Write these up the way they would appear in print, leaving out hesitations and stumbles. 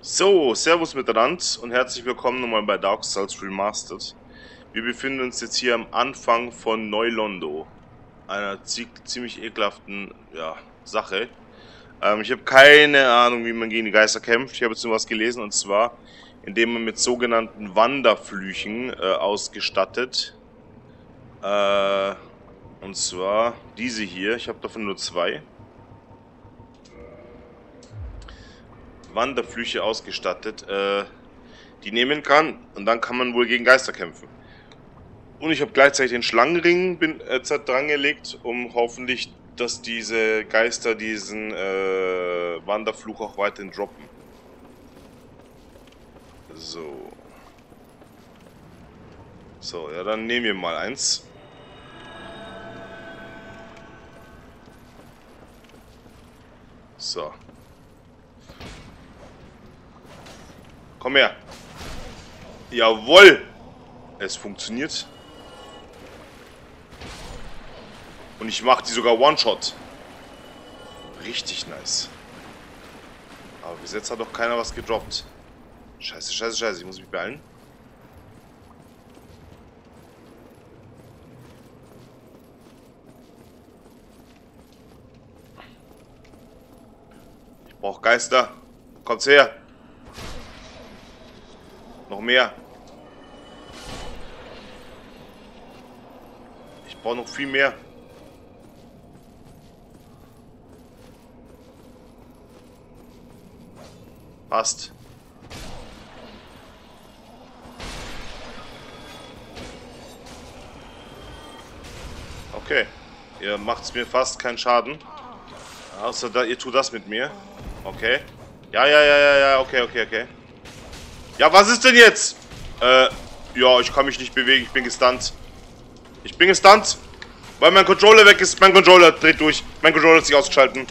So, Servus miteinander und herzlich willkommen nochmal bei Dark Souls Remastered. Wir befinden uns jetzt hier am Anfang von Neu-Londo, einer ziemlich ekelhaften Sache. Ich habe keine Ahnung, wie man gegen die Geister kämpft. Ich habe jetzt nur was gelesen, und zwar, indem man mit sogenannten Wanderflüchen ausgestattet. Und zwar diese hier. Ich habe davon nur 2. Wanderflüche ausgestattet, die nehmen kann, und dann kann man wohl gegen Geister kämpfen. Und ich habe gleichzeitig den Schlangenring dran gelegt, um hoffentlich, dass diese Geister diesen Wanderfluch auch weiterhin droppen. So. So, ja, dann nehmen wir mal eins. So. Komm her. Jawohl! Es funktioniert. Und ich mache die sogar One-Shot. Richtig nice. Aber bis jetzt hat doch keiner was gedroppt. Scheiße, scheiße, scheiße. Ich muss mich beeilen. Ich brauche Geister. Kommt's her. Noch mehr. Ich brauche noch viel mehr. Passt. Okay. Ihr macht's mir fast keinen Schaden. Außer da, ihr tut das mit mir. Okay. Ja, okay. Ja, was ist denn jetzt? Ja, ich kann mich nicht bewegen, ich bin gestunt. Ich bin gestunt, weil mein Controller weg ist. Mein Controller dreht durch. Mein Controller hat sich ausgeschalten.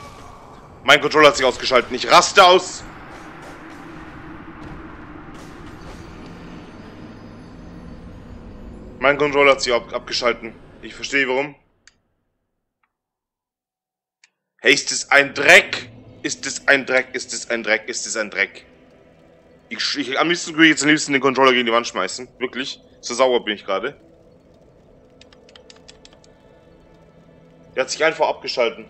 Ich raste aus. Mein Controller hat sich abgeschalten. Ich verstehe warum. Hey, ist das ein Dreck? Ist das ein Dreck? Am liebsten würde ich jetzt den Controller gegen die Wand schmeißen. Wirklich. So sauer bin ich gerade. Der hat sich einfach abgeschalten.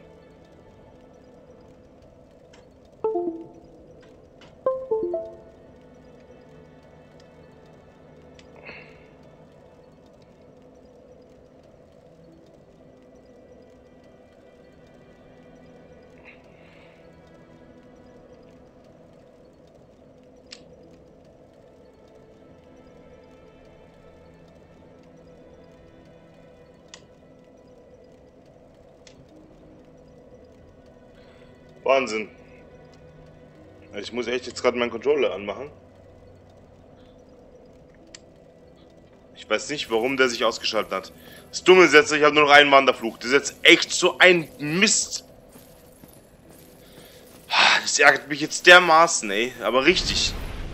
Wahnsinn. Ich muss echt jetzt gerade meinen Controller anmachen. Ich weiß nicht, warum der sich ausgeschaltet hat. Das Dumme ist jetzt, ich habe nur noch einen Wanderfluch. Das ist jetzt echt so ein Mist. Das ärgert mich jetzt dermaßen, ey. Aber richtig.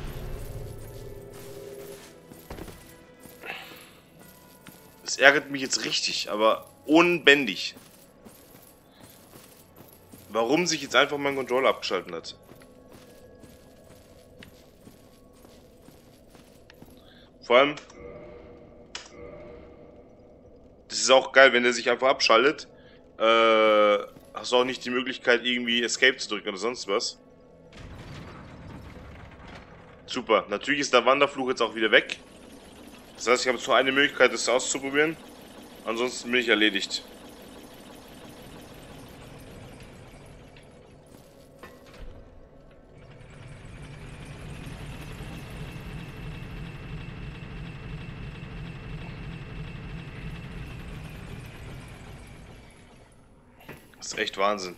Das ärgert mich jetzt richtig, aber unbändig. Warum sich jetzt einfach mein Controller abgeschaltet hat. Vor allem, das ist auch geil, wenn der sich einfach abschaltet. Hast du auch nicht die Möglichkeit, irgendwie Escape zu drücken oder sonst was. Super. Natürlich ist der Wanderfluch jetzt auch wieder weg. Das heißt, ich habe jetzt nur eine Möglichkeit, das auszuprobieren. Ansonsten bin ich erledigt. Das ist echt Wahnsinn.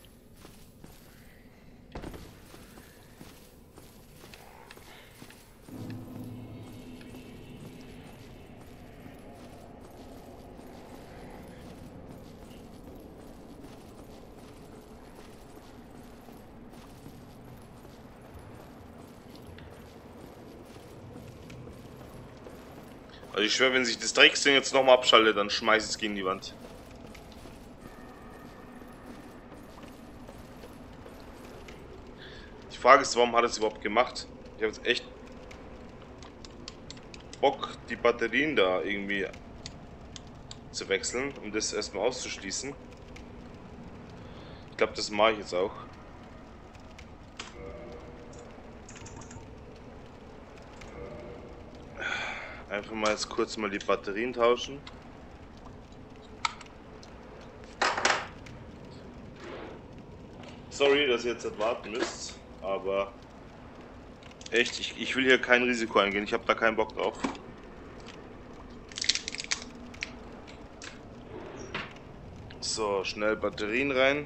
Also ich schwöre, wenn sich das Drecksding jetzt nochmal abschaltet, dann schmeiß ich es gegen die Wand. Frage ist, warum hat er es überhaupt gemacht? Ich habe jetzt echt Bock, die Batterien da irgendwie zu wechseln, um das erstmal auszuschließen. Ich glaube, das mache ich jetzt auch. Einfach mal jetzt kurz mal die Batterien tauschen. Sorry, dass ihr jetzt warten müsst, aber echt, ich will hier kein Risiko eingehen. Ich habe da keinen Bock drauf. So, schnell Batterien rein.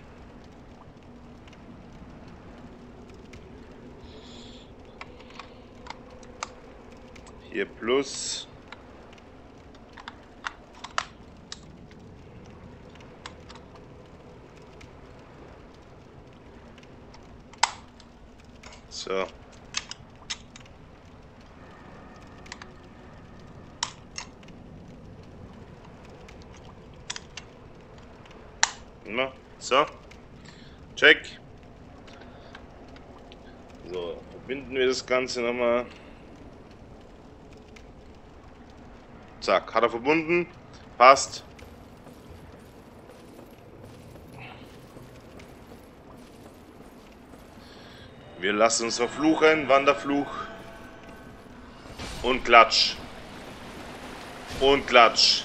Hier plus. So. Na, so. Check. So, verbinden wir das Ganze nochmal. Zack, hat er verbunden. Passt. Wir lassen uns verfluchen. Wanderfluch. Und Klatsch. Und Klatsch.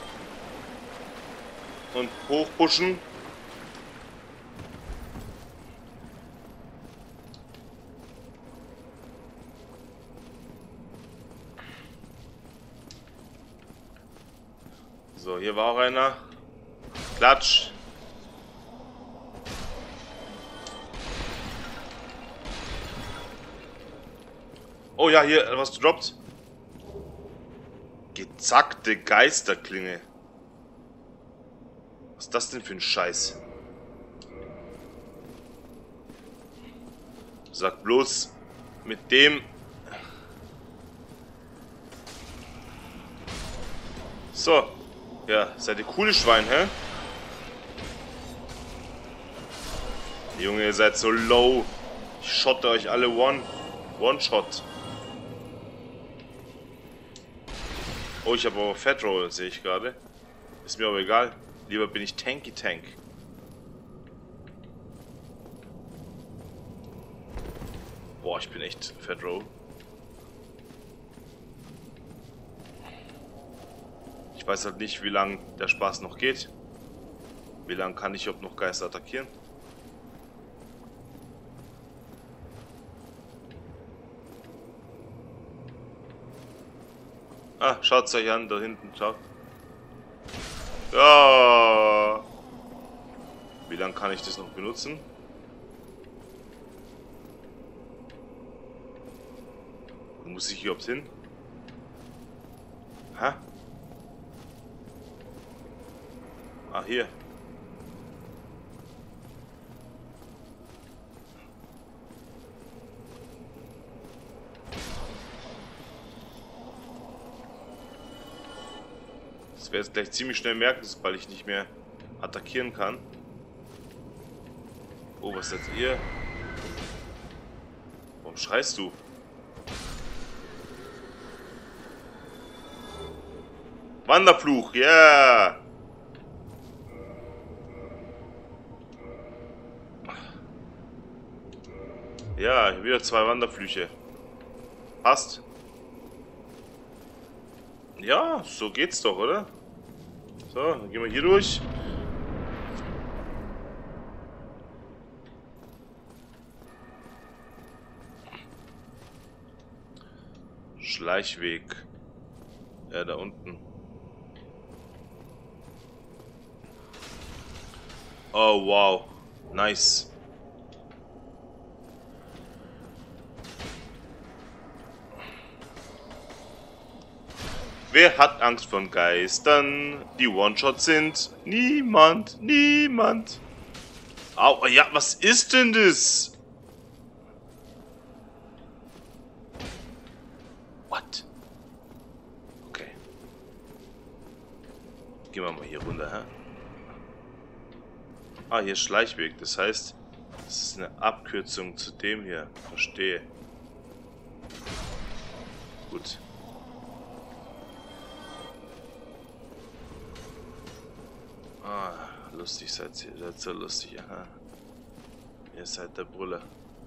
Und hochpushen. So, hier war auch einer. Klatsch. Oh ja, hier, was gedroppt. Gezackte Geisterklinge. Was ist das denn für ein Scheiß? Sag bloß, mit dem... So. Ja, seid ihr coole Schwein, hä? Junge, ihr seid so low. Ich schotte euch alle One-Shot. Oh, ich habe aber Fat Roll, sehe ich gerade. Ist mir aber egal. Lieber bin ich Tanky Tank. Boah, ich bin echt Fat Roll. Ich weiß halt nicht, wie lange der Spaß noch geht. Wie lange kann ich überhaupt noch Geister attackieren? Ah, schaut's euch an, da hinten, schaut. Ja. Wie lange kann ich das noch benutzen? Wo muss ich hier überhaupt hin? Hä? Ah, hier. Das werde ich gleich ziemlich schnell merken, weil ich nicht mehr attackieren kann. Oh, was seid ihr? Warum schreist du? Wanderfluch, ja! Yeah. Ja, wieder 2 Wanderflüche. Passt. Ja, so geht's doch, oder? So, dann gehen wir hier durch. Schleichweg. Ja, da unten. Oh, wow. Nice. Wer hat Angst vor Geistern? Die One-Shot sind niemand, niemand. Au, ja, was ist denn das? What? Okay. Gehen wir mal hier runter, hä? Ah, hier ist Schleichweg, das heißt, Das ist eine Abkürzung zu dem hier. Verstehe. Gut. Ah, lustig seid ihr. Seid so lustig, aha. Ihr seid der Brüller.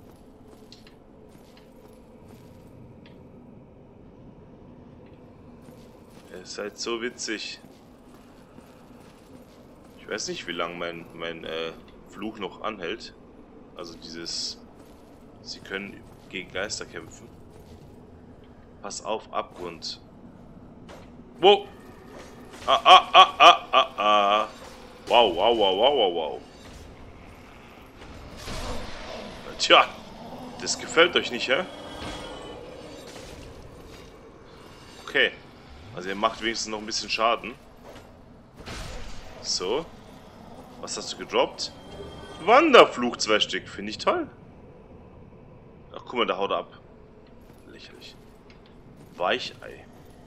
Ihr seid so witzig. Ich weiß nicht, wie lange mein Fluch noch anhält. Also dieses... Sie können gegen Geister kämpfen. Pass auf, Abgrund. Wow! Wow, wow, wow, wow, wow, wow. Tja, das gefällt euch nicht, hä? Okay. Also ihr macht wenigstens noch ein bisschen Schaden. So. Was hast du gedroppt? Wanderfluch 2 Stück. Finde ich toll. Ach, guck mal, da haut er ab. Lächerlich. Weichei.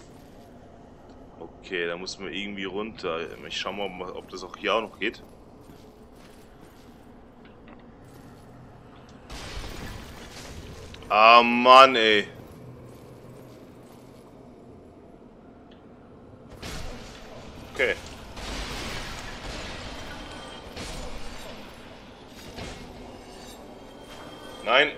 Okay, da muss man irgendwie runter. Ich schau mal, ob das auch hier auch noch geht. Ah, Mann, ey. Okay. Nein.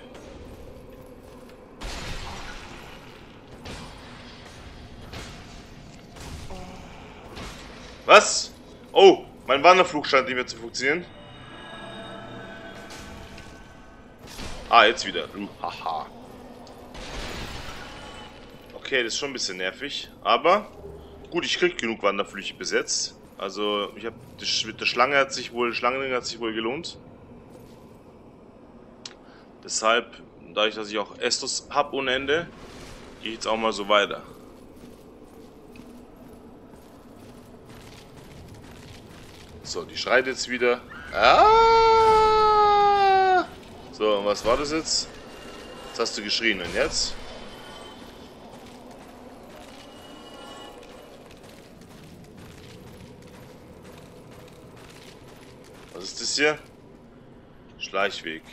Was? Oh, mein Wanderflug scheint nicht mehr zu funktionieren. Ah, jetzt wieder. Haha. Okay, das ist schon ein bisschen nervig. Aber gut, ich krieg genug Wanderflüche besetzt. Also, ich habe mit der Schlange hat sich wohl gelohnt. Deshalb, dadurch, dass ich auch Estus habe ohne Ende, gehe ich jetzt auch mal so weiter. So, die schreit jetzt wieder. Ah! So, und was war das jetzt? Jetzt hast du geschrien. Und jetzt? Was ist das hier? Schleichweg.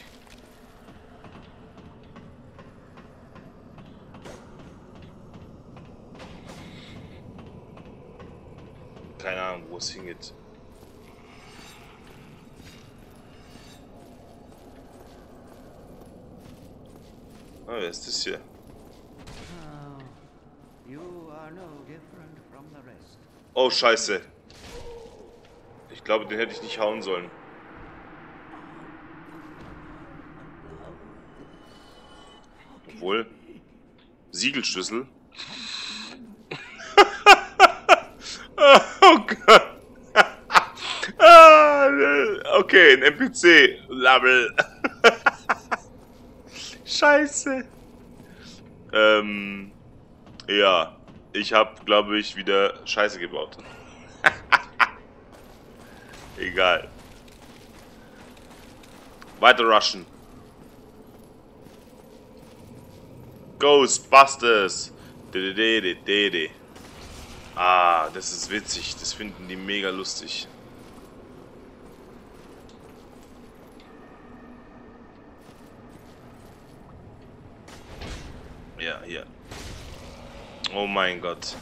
Keine Ahnung, wo es hingeht. Ah, wer ist das hier? Oh, scheiße. Ich glaube, den hätte ich nicht hauen sollen. Obwohl. Siegelschlüssel. Oh Gott. Okay, ein NPC. Label. Scheiße. Ja. Ich habe, glaube ich, wieder Scheiße gebaut. Egal. Weiter rushen. Ghostbusters. Ah, das ist witzig. Das finden die mega lustig. Ja, hier. Oh mein Gott.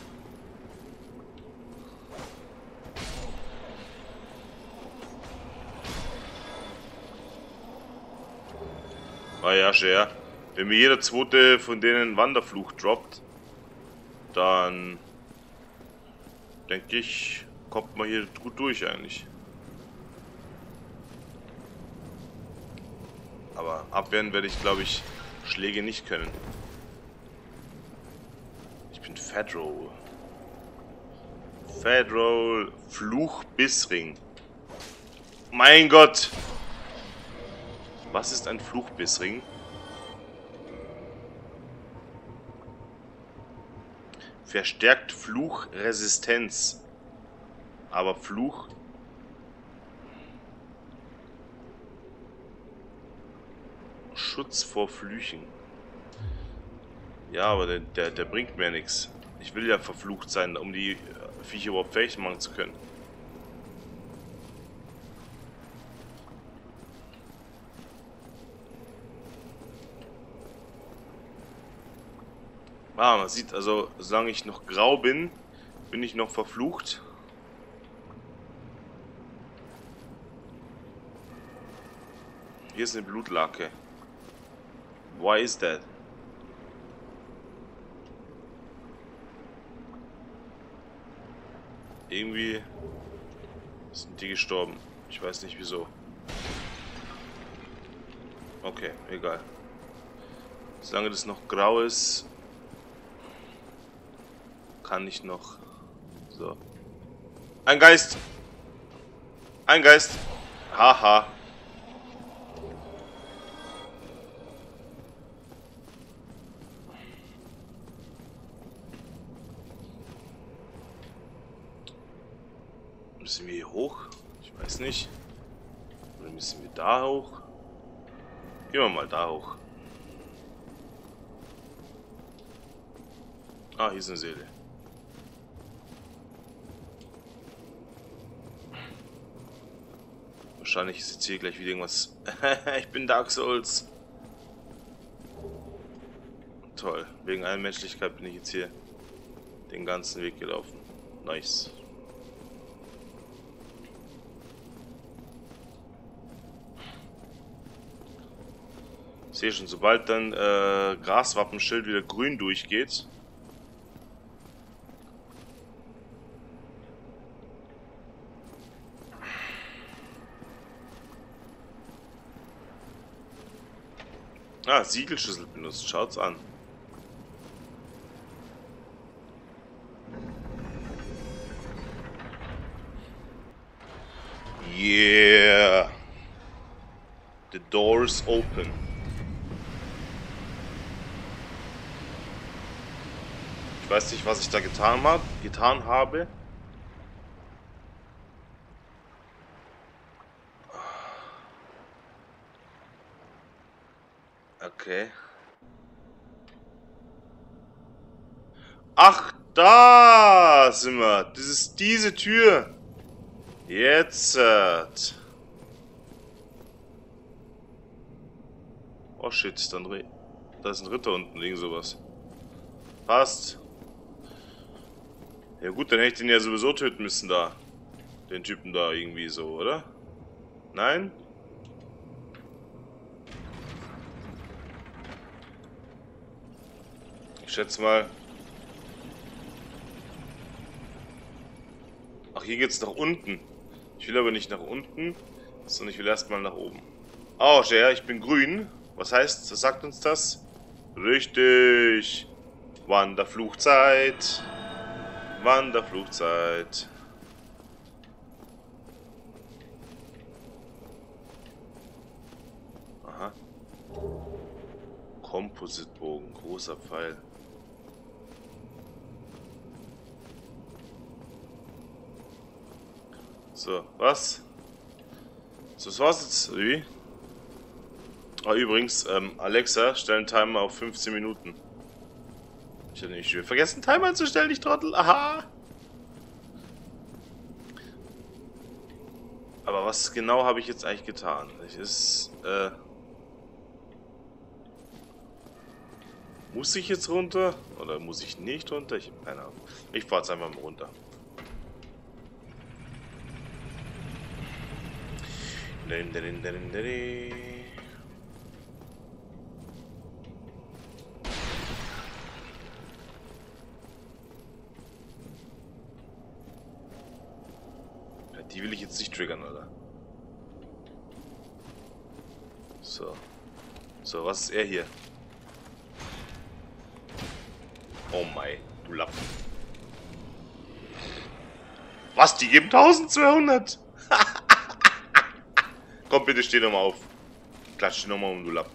Ah ja, Scher. Wenn mir jeder zweite von denen Wanderfluch droppt, dann denke ich, kommt man hier gut durch eigentlich. Aber abwehren werde ich, glaube ich, Schläge nicht können. Ich bin Fedroll. Fedroll Fluchbissring. Mein Gott! Was ist ein Fluchbissring? Verstärkt Fluchresistenz. Aber Fluch... Schutz vor Flüchen. Ja, aber der bringt mir nichts. Ich will ja verflucht sein, um die Viecher überhaupt fertig machen zu können. Ah, man sieht also, solange ich noch grau bin, bin ich noch verflucht. Hier ist eine Blutlake. Why is that? Irgendwie sind die gestorben. Ich weiß nicht wieso. Okay, egal. Solange das noch grau ist, kann ich noch... So. Ein Geist! Ein Geist! Haha. Müssen wir hier hoch? Ich weiß nicht. Oder müssen wir da hoch? Gehen wir mal da hoch. Ah, hier ist eine Seele. Wahrscheinlich ist jetzt hier gleich wieder irgendwas. Ich bin Dark Souls. Toll. Wegen einer Menschlichkeit bin ich jetzt hier den ganzen Weg gelaufen. Nice. Ich sehe schon, sobald dann Graswappenschild wieder grün durchgeht. Ah, Siegelschlüssel benutzt. Schaut's an. Yeah. The door's open. Ich weiß nicht, was ich da getan habe. Okay. Ach, da sind wir. Das ist diese Tür. Jetzt. Oh shit, da ist ein Ritter unten, irgend sowas. Passt. Ja gut, dann hätte ich den ja sowieso töten müssen da. Den Typen da irgendwie so, oder? Nein? Ich schätze mal. Ach, hier geht's nach unten. Ich will aber nicht nach unten, sondern ich will erstmal nach oben. Oh, ja, ich bin grün. Was heißt, was sagt uns das? Richtig. Wanderfluchzeit. Wanderfluchzeit. Aha. Composite-Bogen, großer Pfeil. So, was? So, das war's jetzt, wie? Ah, übrigens, Alexa, stell einen Timer auf 15 Minuten. Ich hätte nicht vergessen, Timer einzustellen, ich Trottel. Aha! Aber was genau habe ich jetzt eigentlich getan? Muss ich jetzt runter? Oder muss ich nicht runter? Ich habe keine Ahnung. Ich fahre jetzt einfach mal runter. Die will ich jetzt nicht triggern, Alter. So. So, was ist er hier? Oh mein, du Lappen. Was? Die geben 1200? Komm, bitte steh nochmal auf. Klatsch dich nochmal um, du Lappen.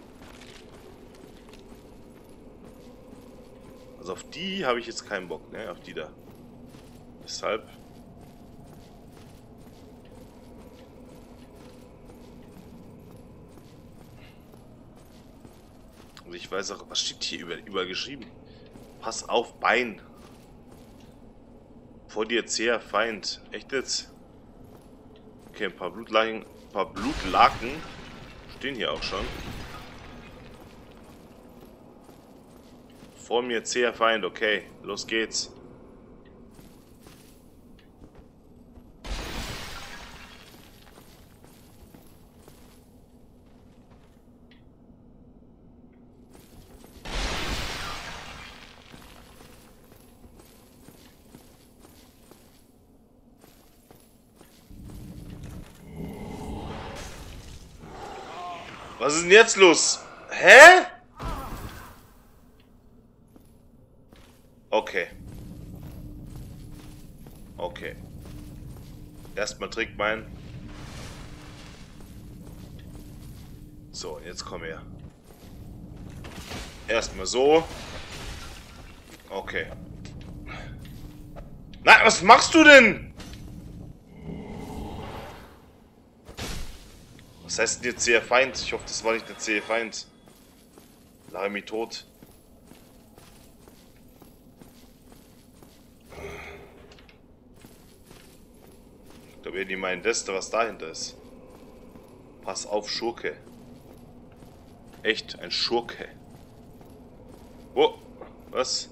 Also auf die habe ich jetzt keinen Bock, ne? Auf die da. Deshalb. Und ich weiß auch, was steht hier überall geschrieben? Pass auf, Bein. Vor dir zäher Feind. Echt jetzt? Okay, ein paar Blutlaken stehen hier auch schon. Vor mir zäher Feind, okay. Los geht's. Was ist denn jetzt los? Hä? Okay. Okay. Erstmal Trick meinen. So, jetzt komm her. Erstmal so. Okay. Na, was machst du denn? Was heißt denn jetzt zäher Feind? Ich hoffe, das war nicht der zähe Feind. Lache mich tot. Ich glaube, die meinen das, was dahinter ist. Pass auf, Schurke. Echt, ein Schurke. Oh, was?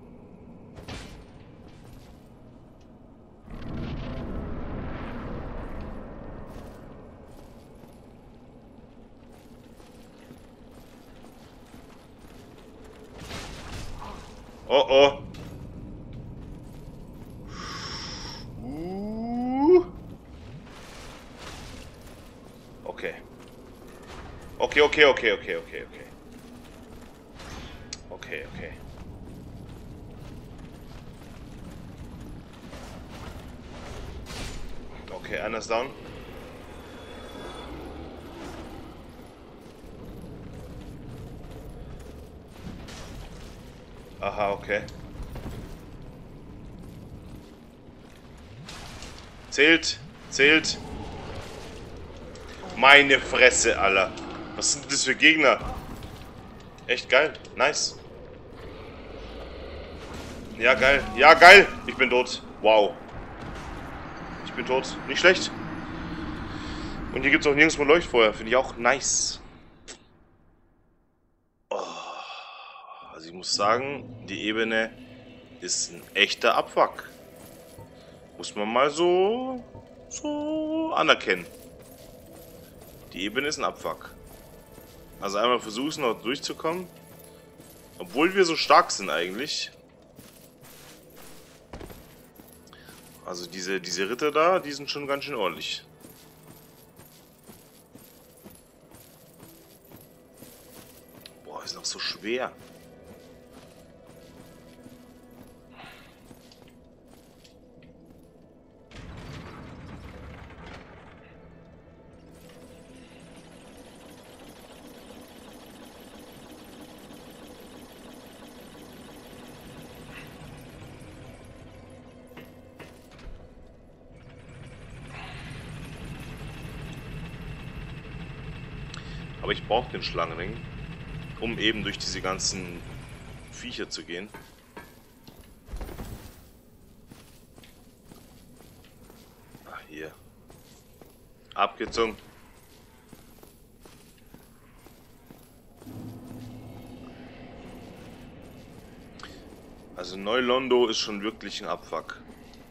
Oh oh. Okay. Okay. Okay. Okay, einer ist down. Aha, okay. Zählt. Meine Fresse, Alter. Was sind das für Gegner? Echt geil. Nice. Ja, geil. Ja, geil. Ich bin tot. Wow. Ich bin tot. Nicht schlecht. Und hier gibt es auch nirgendwo Leuchtfeuer. Finde ich auch nice. Oh. Also ich muss sagen, die Ebene ist ein echter Abfuck. Muss man mal so anerkennen. Die Ebene ist ein Abfuck. Also einmal versuchen noch durchzukommen. Obwohl wir so stark sind eigentlich. Also diese Ritter da, die sind schon ganz schön ordentlich. Boah, ist noch so schwer. Aber ich brauche den Schlangenring, um eben durch diese ganzen Viecher zu gehen. Ah, hier. Abgezogen. Also Neu-Londo ist schon wirklich ein Abfuck.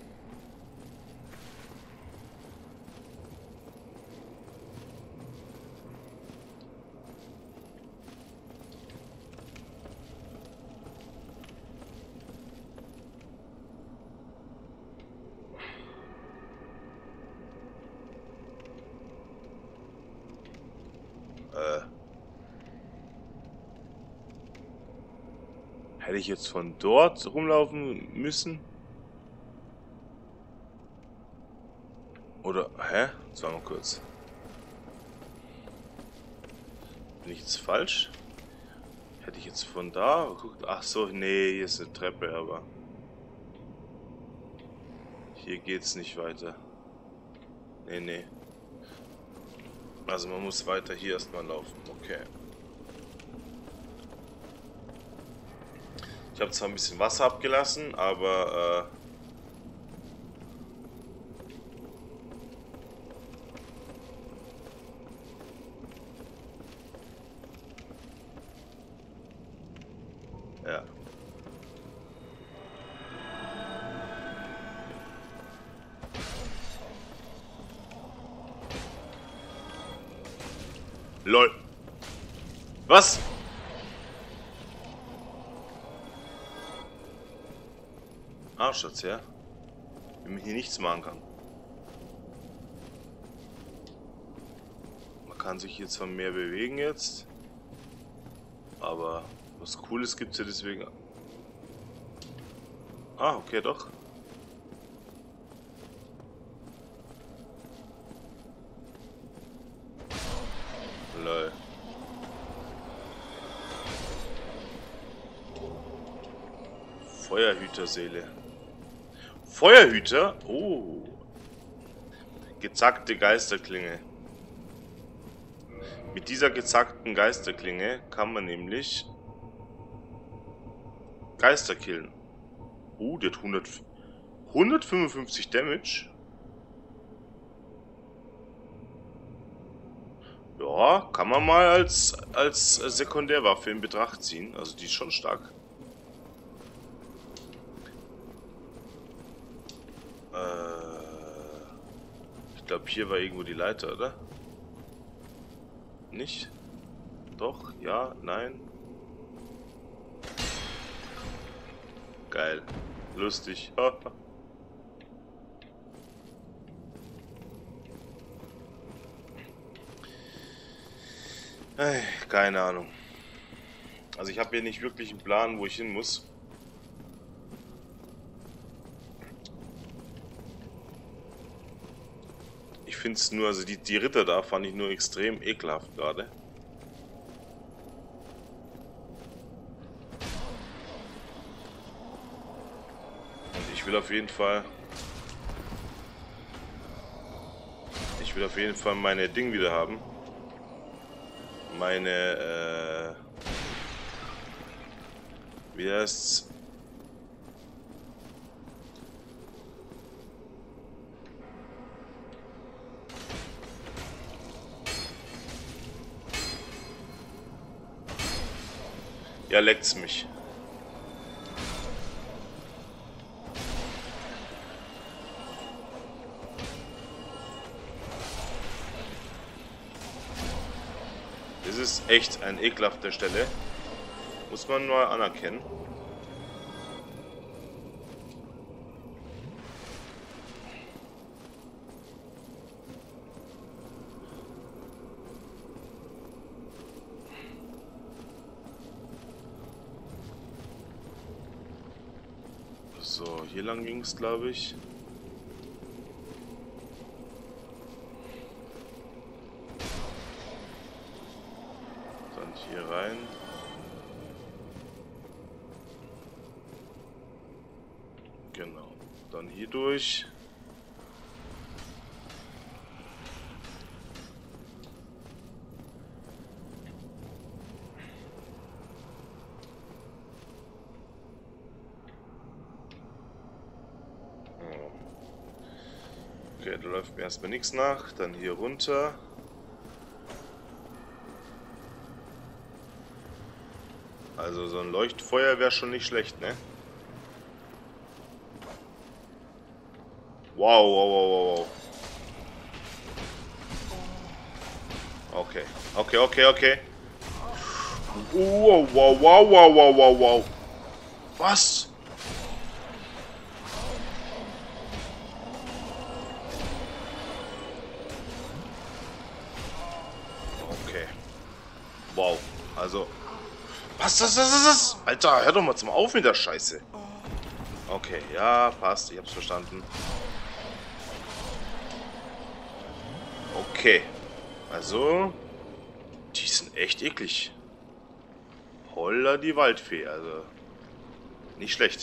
Hätte ich jetzt von dort rumlaufen müssen? Oder, hä? Jetzt war mal kurz. Bin ich jetzt falsch? Hätte ich jetzt von da geguckt? Ach so, nee, hier ist eine Treppe, aber hier geht's nicht weiter. Nee. Also man muss weiter hier erstmal laufen. Okay. Ich habe zwar ein bisschen Wasser abgelassen, aber ja. LOL. Was? Arschatz, ja? Wenn man hier nichts machen kann. Man kann sich hier zwar mehr bewegen jetzt. Aber was Cooles gibt's ja deswegen. Ah, okay, doch. Lol. Feuerhüterseele. Feuerhüter? Oh. Gezackte Geisterklinge. Mit dieser gezackten Geisterklinge kann man nämlich Geister killen. Der hat 155 Damage. Ja, kann man mal als Sekundärwaffe in Betracht ziehen. Also die ist schon stark. Ich glaube, hier war irgendwo die Leiter, oder? Nicht? Doch? Ja? Nein? Geil. Lustig. Keine Ahnung. Also ich habe hier nicht wirklich einen Plan, wo ich hin muss. Ich finde es nur, also die Ritter da fand ich nur extrem ekelhaft gerade. Und ich will auf jeden Fall meine Ding wieder haben. Meine, wie heißt's? Ja, leckt's mich. Das ist echt eine ekelhafte Stelle. Muss man nur anerkennen. So, hier lang ging es, glaube ich. Dann hier rein. Genau. Dann hier durch. Okay, da läuft mir erstmal nichts nach. Dann hier runter. Also so ein Leuchtfeuer wäre schon nicht schlecht, ne? Wow, wow, wow, wow, wow. Okay. Okay, okay, okay. Wow, wow, wow, wow, wow, wow, wow. Was? Okay. Wow. Also. Was? Alter, hör doch mal zum Auf mit der Scheiße. Okay, ja, passt. Ich hab's verstanden. Okay. Also. Die sind echt eklig. Holla die Waldfee, also. Nicht schlecht.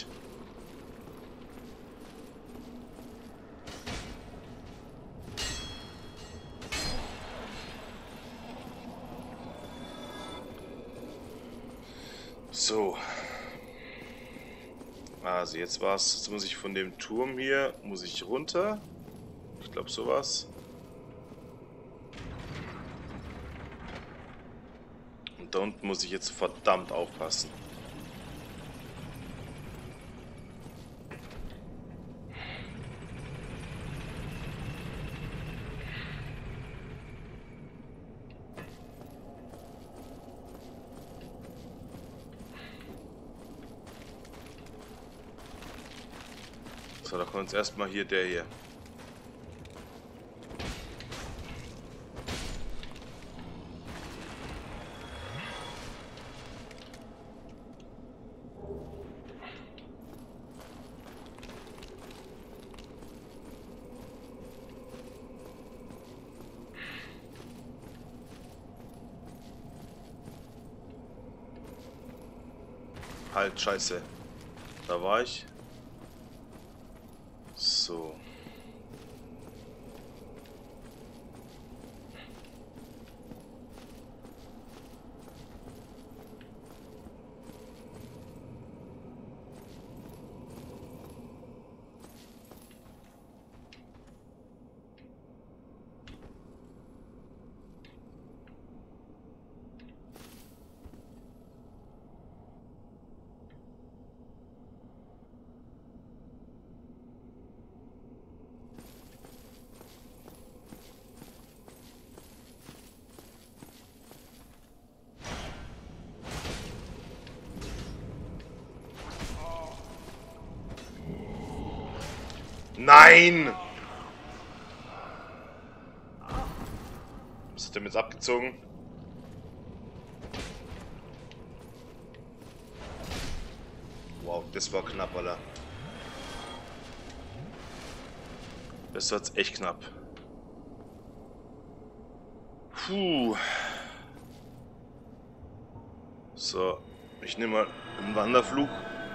So. Also jetzt war's. Jetzt muss ich von dem Turm hier, muss ich runter. Ich glaube sowas. Und da unten muss ich jetzt verdammt aufpassen. So, da kommt jetzt erstmal hier der hier. Halt, scheiße. Da war ich. So. Nein! Was hat der jetzt abgezogen? Wow, das war knapp, Alter. Das war jetzt echt knapp. Puh. So, ich nehme mal einen Wanderflug.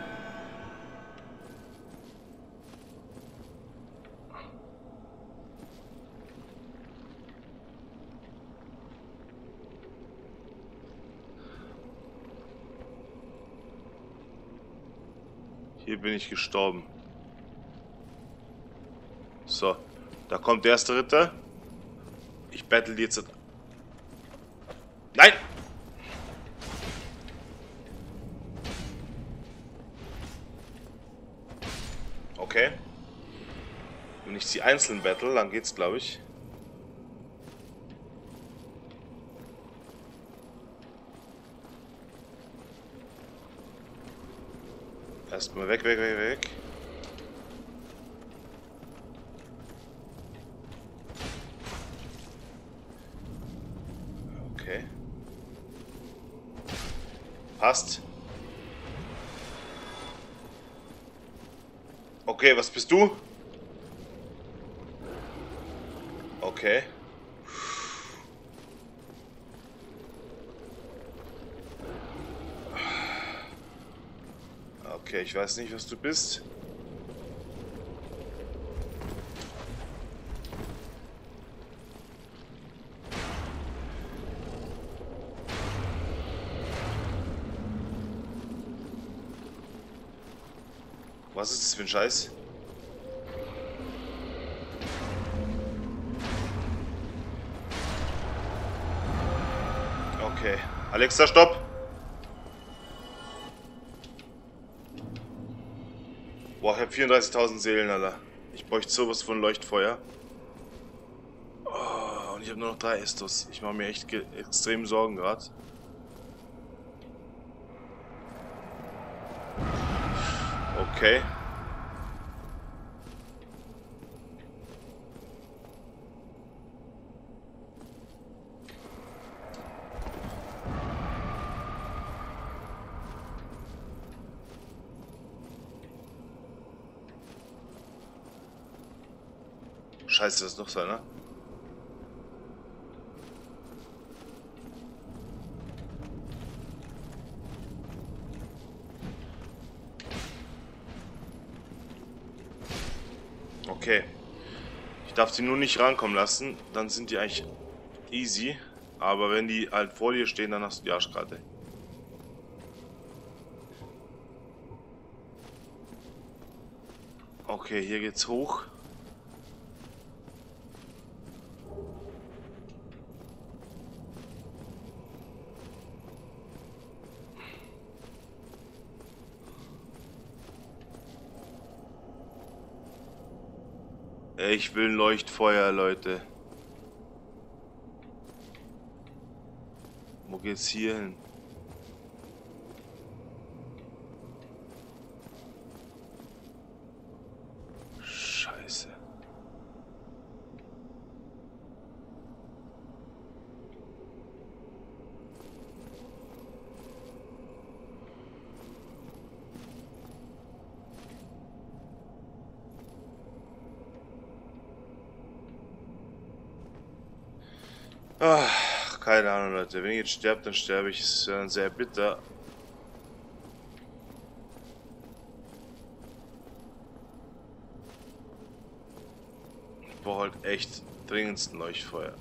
Hier bin ich gestorben. So, da kommt der erste Ritter. Ich battle jetzt. Nein! Okay. Wenn ich sie einzeln battle, dann geht's, glaube ich. Erstmal weg, weg, weg, weg. Okay. Passt. Okay, was bist du? Okay. Okay, ich weiß nicht, was du bist. Was ist das für ein Scheiß? Okay. Alexa, stopp! Boah, ich hab 34.000 Seelen, Alter. Ich bräuchte sowas von Leuchtfeuer. Oh, und ich habe nur noch 3 Estus. Ich mache mir echt extrem Sorgen gerade. Okay. Scheiße, das ist noch so, ne? Okay. Ich darf sie nur nicht rankommen lassen, dann sind die eigentlich easy. Aber wenn die halt vor dir stehen, dann hast du die Arschkarte. Okay, hier geht's hoch. Ich will ein Leuchtfeuer, Leute. Wo geht's hier hin? Ach, keine Ahnung, Leute. Wenn ich jetzt sterbe, dann sterbe ich. Es ist dann sehr bitter. Ich brauche halt echt dringendst ein Leuchtfeuer.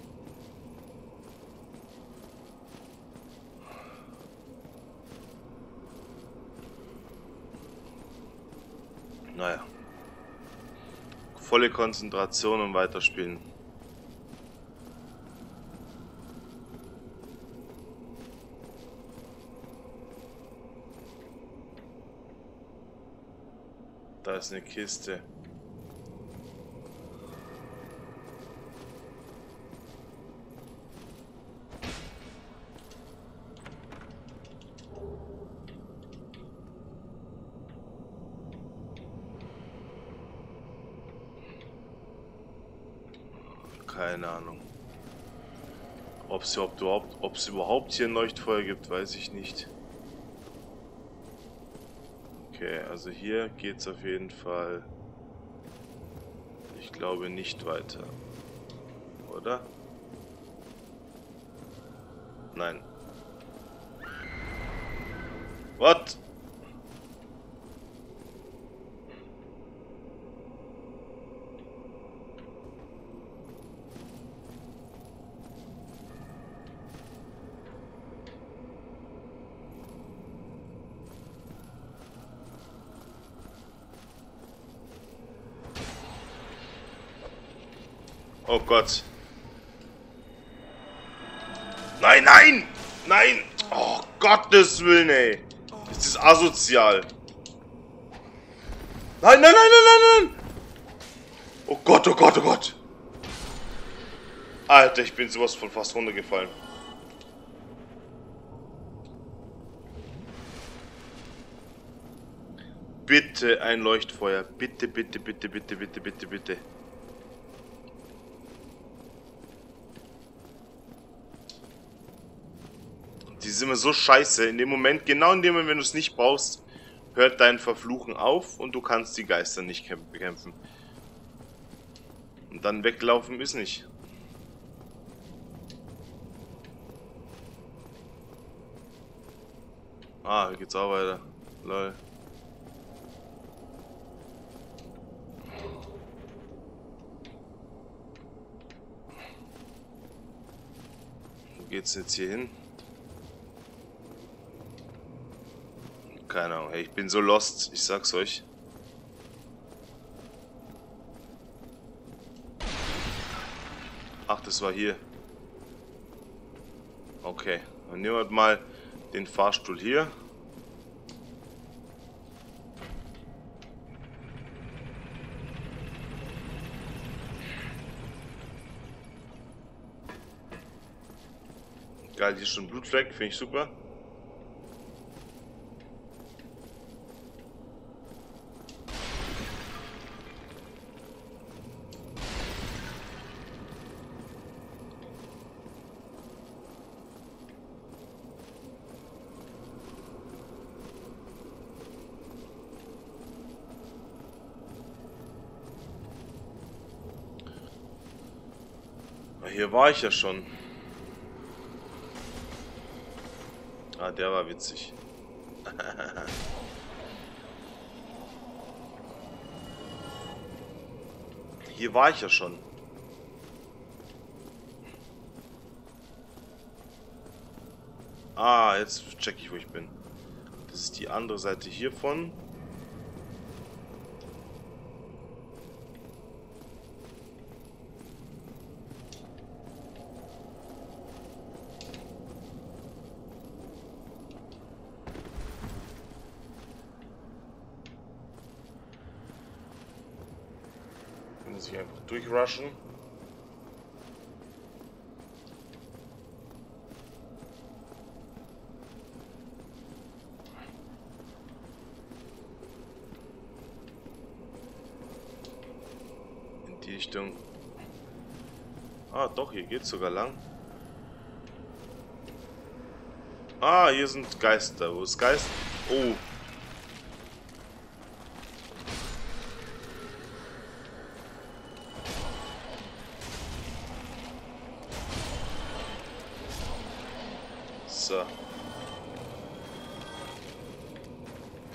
Naja. Volle Konzentration und weiterspielen. Da ist eine Kiste. Keine Ahnung. Ob es überhaupt hier ein Leuchtfeuer gibt, weiß ich nicht. Okay, also hier geht's auf jeden Fall. Ich glaube nicht weiter. Oder? Nein. What? Oh Gott. Nein, nein! Nein! Oh Gottes Willen, ey! Das ist asozial. Nein, nein, nein, nein, nein, nein! Oh Gott, oh Gott, oh Gott! Alter, ich bin sowas von fast runtergefallen. Bitte ein Leuchtfeuer. Bitte, bitte, bitte, bitte, bitte, bitte, bitte. Die sind immer so scheiße. In dem Moment, genau in dem Moment, wenn du es nicht brauchst, hört dein Verfluchen auf und du kannst die Geister nicht bekämpfen. Und dann weglaufen ist nicht. Ah, hier geht's auch weiter. Lol. Wo geht's jetzt hier hin? Keine Ahnung, hey, ich bin so lost, ich sag's euch. Ach, das war hier. Okay, dann nehmen wir mal den Fahrstuhl hier. Geil, hier ist schon ein Blutfleck, finde ich super. Hier war ich ja schon. Ah, der war witzig. Hier war ich ja schon. Ah, jetzt check ich, wo ich bin. Das ist die andere Seite hiervon. Muss ich einfach durchrushen. In die Richtung. Ah, doch, hier geht's sogar lang. Ah, hier sind Geister. Wo ist Geist? Oh.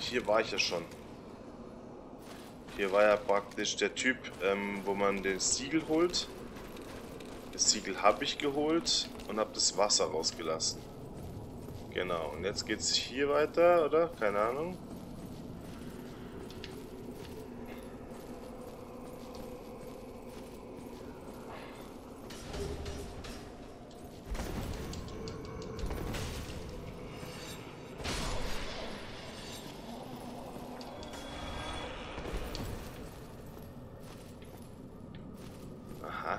hier war ich ja schon. Hier war ja praktisch der Typ, wo man den Siegel holt. Das Siegel habe ich geholt und habe das Wasser rausgelassen. Genau, und jetzt geht es hier weiter, oder? Keine Ahnung. Aha.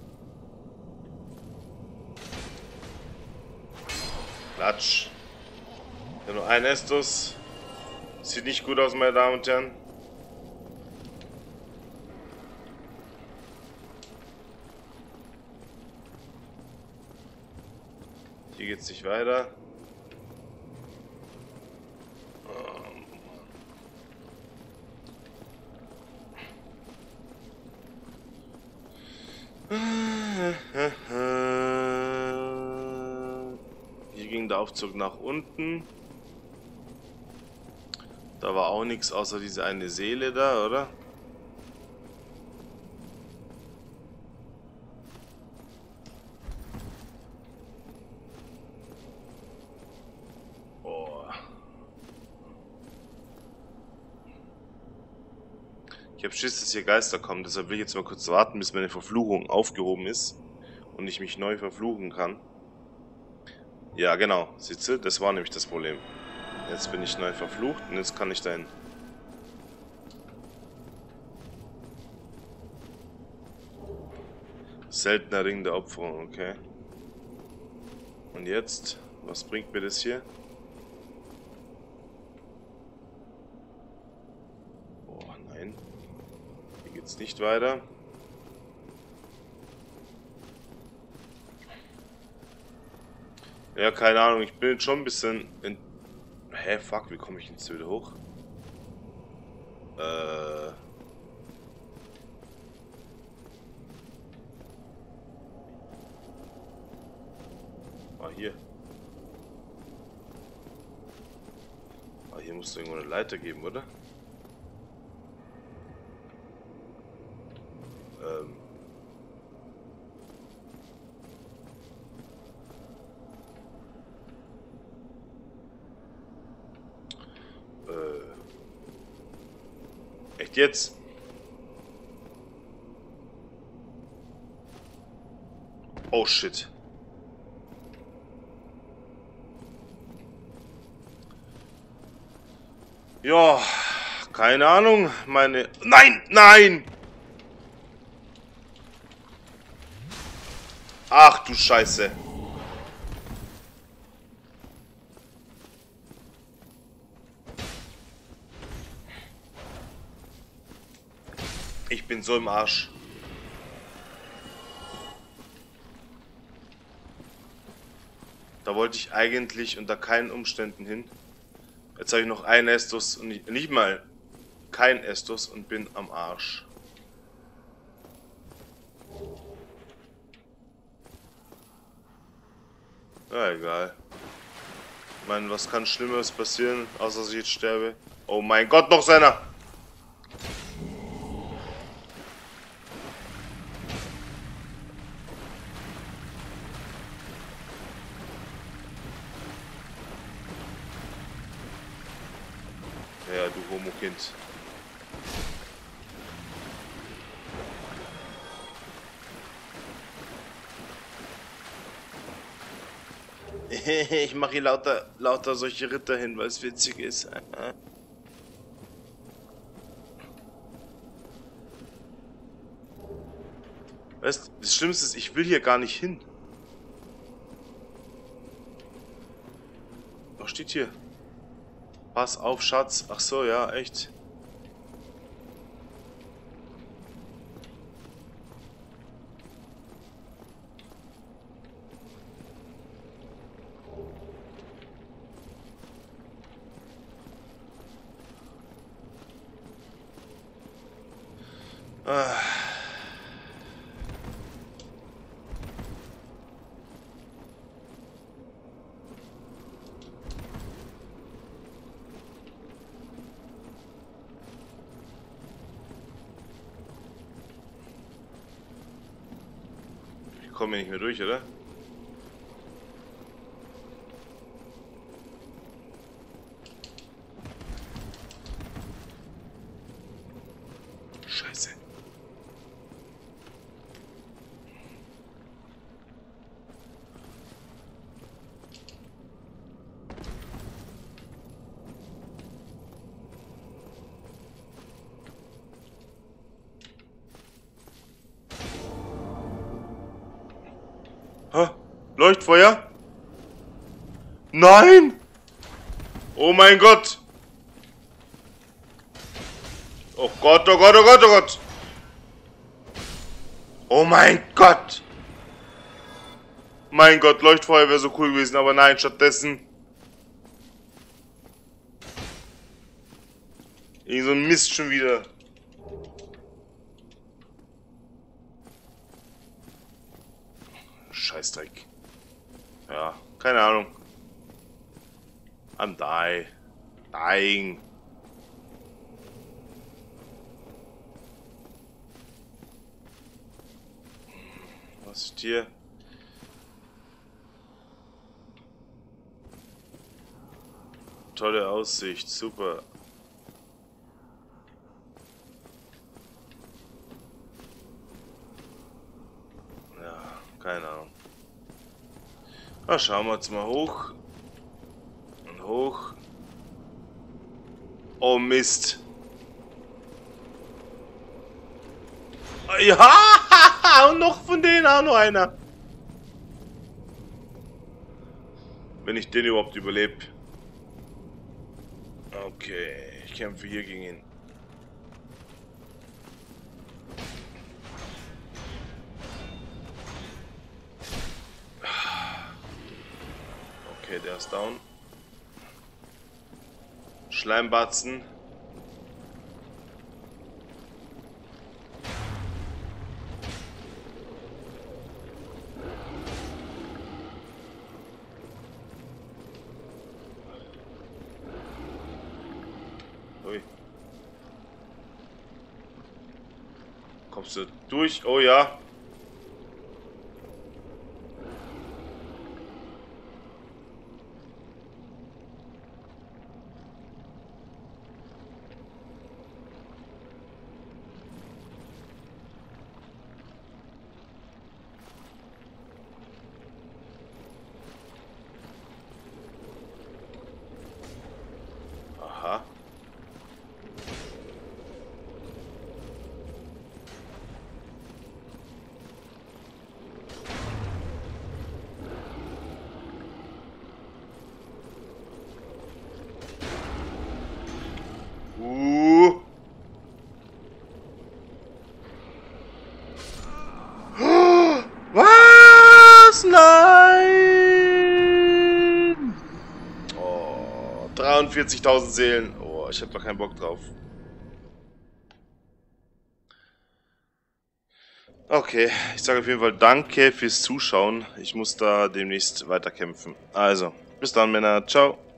Klatsch. Ich habe nur einen Estus. Sieht nicht gut aus, meine Damen und Herren. Hier geht's nicht weiter. Hier ging der Aufzug nach unten. Da war auch nichts außer diese eine Seele da, oder? Oh. Ich habe Schiss, dass hier Geister kommen, deshalb will ich jetzt mal kurz warten, bis meine Verfluchung aufgehoben ist und ich mich neu verfluchen kann. Ja, genau. Siehst du, das war nämlich das Problem. Jetzt bin ich neu verflucht und jetzt kann ich dahin. Seltener Ring der Opferung, okay. Und jetzt, was bringt mir das hier? Oh, nein. Hier geht's nicht weiter. Ja, keine Ahnung, ich bin jetzt schon ein bisschen in... Hä, fuck, wie komme ich jetzt wieder hoch? Ah, hier. Ah, hier muss es irgendwo eine Leiter geben, oder? Echt jetzt? Oh shit. Ja, keine Ahnung, meine... Nein, nein! Ach du Scheiße. Ich bin so im Arsch. Da wollte ich eigentlich unter keinen Umständen hin. Jetzt habe ich noch einen Estus und nicht mal kein Estus und bin am Arsch. Ja, egal. Ich meine, was kann Schlimmeres passieren, außer dass ich jetzt sterbe? Oh mein Gott, noch seiner! Ja, du Homo-Kind. Ich mache hier lauter solche Ritter hin, weil es witzig ist. Weißt du, das Schlimmste ist, ich will hier gar nicht hin. Was steht hier? Pass auf, Schatz. Ach so, ja, echt. Ah. kommen wir nicht mehr durch, oder? Scheiße. Ha? Leuchtfeuer? Nein! Oh mein Gott! Oh Gott, oh Gott, oh Gott, oh Gott! Oh mein Gott! Mein Gott, Leuchtfeuer wäre so cool gewesen, aber nein, stattdessen... Irgend so ein Mist schon wieder. Scheißdreck. Ja, keine Ahnung. I'm dying. Was ist hier? Tolle Aussicht, super. Ja, keine Ahnung. Na, schauen wir jetzt mal hoch. Und hoch. Oh Mist. Ja, und noch von denen auch noch einer. Wenn ich den überhaupt überlebe. Okay, ich kämpfe hier gegen ihn. Okay, der ist down. Schleimbatzen. Ui. Kommst du durch? Oh ja. Aha. Was? Nein! Oh, 43.000 Seelen. Oh, ich hab da keinen Bock drauf. Okay, ich sage auf jeden Fall danke fürs Zuschauen. Ich muss da demnächst weiterkämpfen. Also, bis dann, Männer. Ciao.